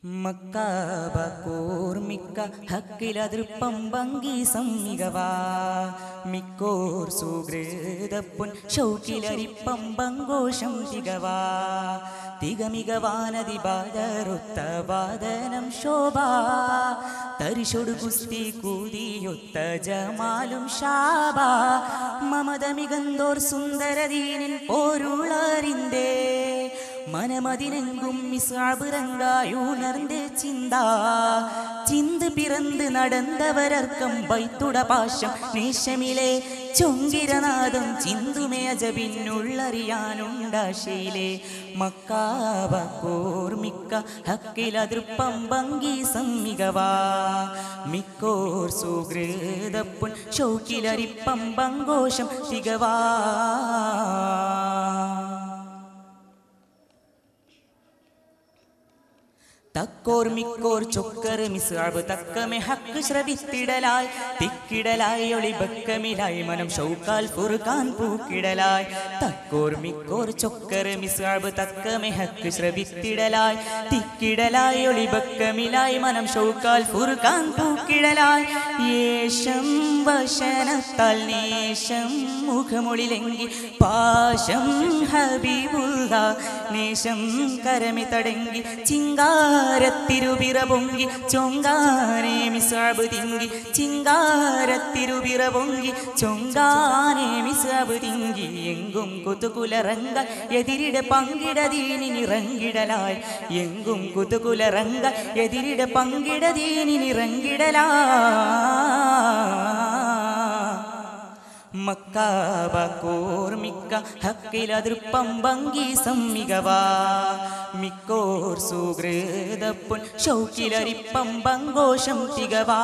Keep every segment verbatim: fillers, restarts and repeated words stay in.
മക്കാബക്കൂർമിക്ക ഹക്കിലതൃപ്പം ഭംഗി സമ്മികവാ മിക്കോർ സുഹൃതപ്പുൻ ഷൗക്കിലരിപ്പം ബങ്കോഷം തികവാ തികമികവാനതി ബാദറുത്ത വാദനം ശോഭ തരിശൊടു കുസ്തി കൂതിയൊത്ത ജമാലും ശാബ മമതമികന്തോർ സുന്ദരദീനിൻ പോരുളറിന്തേ മനമതിനെങ്കും മിസാബിറങ്കായുണർந்து ചിന്ത ചിന്ത് പിറந்து നടந்தവരർക്കം ബൈത്തുട പാശം നേശമിലെ ചൊങ്കിരനാദം ചിന്തുമേ അജബിന്നുള്ളറിയാനുണ്ടാശയിലെ മക്കാബക്കൂർമിക്ക ഹക്കിലതൃപ്പം ഭംഗി സമ്മികവാ മിക്കോർ സുഹൃതപ്പുൻ ഷൗക്കിലരിപ്പം ബങ്കോഷം തികവാ തക്കോർ മിക്കോർ ചൊക്കർ മിസ്അബ് തക്കമെ ഹക്ക് ശ്രവിത്തിടലായി തിക്കിടലായി ഒളി ബക്കമിലായി മനം ഷൗക്കാൽ ഫുർഖാൻ പൂക്കിടലായി തക്കോർ മിക്കോർ ചൊക്കർ മിസ്അബ് തക്കമെ ഹക്ക് ശ്രവിത്തിടലായി തിക്കിടലായി ഒളി ബക്കമിലായി മനം ഷൗക്കാൽ ഫുർഖാൻ പൂക്കിടലായി യേശം വശനത്താൽ നേശം മുഖമൊളിലെങ്കി പാശം ഹബീബുള്ള നേശം കരമി തടങ്കി ചിങ്കാരത്തിരുപിറ പൊങ്കി ചൊങ്കാനേ മിസ്അബ് തിങ്കി ചിങ്കാരത്തിരുപിറ പൊങ്കി ചൊങ്കാനേ മിസ്അബ് തിങ്കി എങ്കും കുതുകുലറങ്ക എതിരിട പങ്കിട ദീനിനിറങ്ങിടലായി എങ്കും കുതുകുലറങ്ക എതിരിട പങ്കിട ദീനിനിറങ്ങിടലായി മക്കാബക്കൂർമിക്ക ഹക്കിലതൃപ്പം ഭംഗി സമ്മികവാ മിക്കോർ സുഹൃതപ്പുൻ ഷൗക്കിലരിപ്പം ബങ്കോഷം തികവാ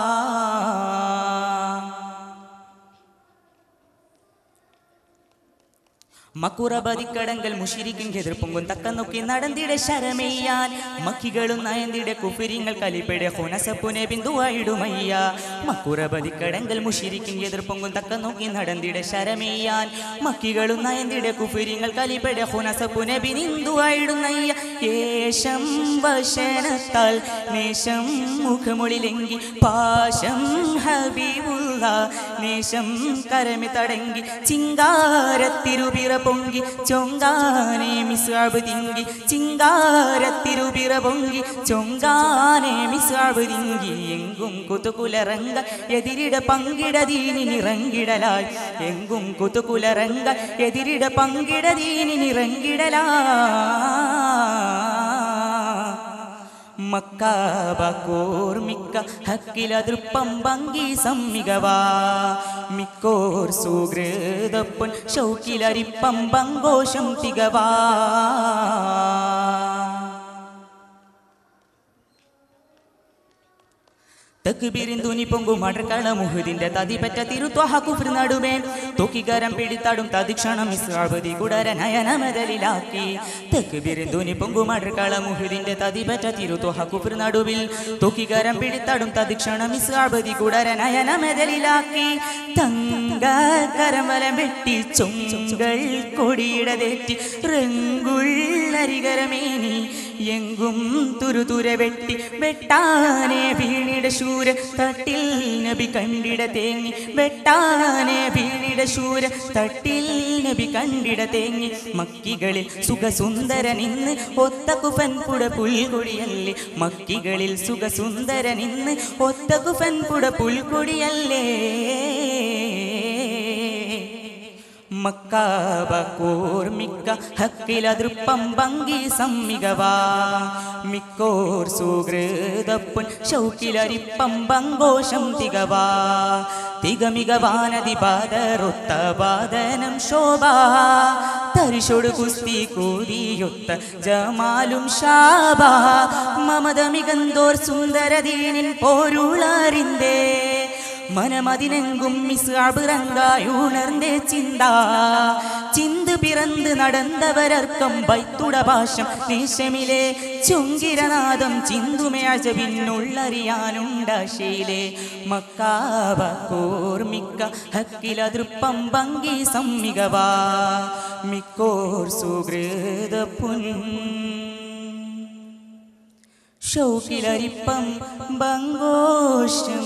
മക്കുറബദിക്കടങ്കൽ മുഷിരിക്കും എതിർപ്പൊങ്കും തക്ക നോക്കി നടന്നിടെ ശരമെയ്യാൻ മക്കികളും നയന്തിടെ കുഫിരിങ്ങൾ കലിപ്പെടെ ഹുനസപ്പുനെ ബിന്ദുവായിടുമയ്യ മക്കുറബദിക്കടങ്കൽ മുഷിരിക്കും എതിർപ്പൊങ്കും തക്ക നോക്കി നടന്നിടെ ശരമെയ്യാൻ മക്കികളും നയന്തിടെ കുഫിരിങ്ങൾ കലിപ്പെടെ ഹുനസപ്പുനെ ബിന്ദുവായിടുന്നയ്യ യേശം വശനത്താൽ നേശം മുഖമൊളിലെങ്കി പാശം ഹബീബുള്ള നേശം കരമി തടങ്കി ചിങ്കാരത്തിരുപിറ പൊങ്കി ചൊങ്കാനേ മിസ്അബ് തിങ്കി ചിങ്കാരത്തിരുപിറ പൊങ്കി ചൊങ്കാനേ മിസ്അബ് തിങ്കി എങ്കും കുതുകുലറങ്ക എതിരിട പങ്കിട ദീനിനിറങ്ങിടലായി എങ്കും കുതുകുലറങ്ക എതിരിട പങ്കിട ദീനിനിറങ്ങിടലായി മക്കാബക്കൂർമിക്ക ഹക്കിലതൃപ്പം ഭംഗി സമ്മികവാ മിക്കോർ സുഹൃതപ്പുൻ ഷൗക്കിലരിപ്പം ബങ്കോഷം തികവാ തക്ബീരിൻ തുനി പൊങ്കും മടക്കള മുഹദിന്റെ തതിപറ്റ തിരുത്വഹ കുഫ്ർ നടുവേ തൊക്കികരം പിടിത്താടും തദിക്ഷണം മിസ്അബ് കുടര നയനമതലിലാക്കി തക്ബീരിൻ തുനി പൊങ്കും മടക്കള മുഹദിന്റെ തതിപറ്റ തിരുത്വഹ കുഫ്ർ നടുവിൽ തൊക്കികരം പിടിത്താടും തദിക്ഷണം മിസ്അബ് കുടര നയനമതലിലാക്കി തങ്ക കരമലം വെട്ടി ചൊങ്കൾ കൊടിയിടതേറ്റി റങ്കുള്ളരികരമേനി എങ്കും തുരുതുര വെട്ടി വെട്ടാനെ വീണിട ശൂര തട്ടിൽ നബി കണ്ടിട തേങ്ങി വെട്ടാനെ വീണിട ശൂര തട്ടിൽ നബി കണ്ടിട തേങ്ങി മക്കികളിൽ സുഖസുന്ദര നിന്ന് ഒത്ത കുഫൻ പുട പുൽകൊടിയല്ലേ മക്കികളിൽ സുഖസുന്ദര നിന്ന് ഒത്ത കുഫൻ പുട പുൽകൊടിയല്ലേ മക്കാബക്കൂർമിക്ക ഹക്കിലതൃപ്പം ഭംഗി സമ്മികവാ മിക്കോർ സുഹൃതപ്പുൻ ഷൗക്കിലരിപ്പം ബങ്കോഷം തികവാ തികമികവാനതി ബാദറുത്ത വാദനം ശോഭ തരിശൊടു കുസ്തി കൂതിയൊത്ത ജമാലും ശാബ മമതമികന്തോർ സുന്ദരദീനിൻ പോരുളറിന്തേ മനമതിനെങ്കും മിസ്അബിറങ്കായുണർந்து ചിന്ത ചിന്ത് പിറந்து നടந்தവരർക്കം ബൈത്തുട ഭാഷം നേശമിലെ ചൊങ്കിരനാദം ചിന്തുമേ അജബിന്നുള്ളറിയാനുണ്ടാശയിലെ മക്കാബക്കൂർമിക്ക ഹക്കിലതൃപ്പം ഭംഗി സമ്മികവാ മിക്കോർ സുഹൃതപ്പുൻ ഷൗക്കിലരിപ്പം ബങ്കോഷ്ടം